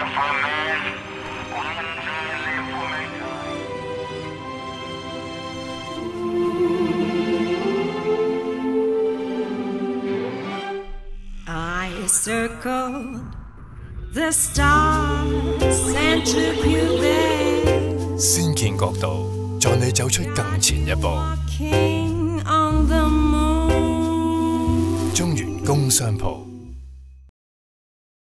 I circled the stars and took you there. 先見角度，在你走出更前一步。 Walking on the moon. 中原工商鋪。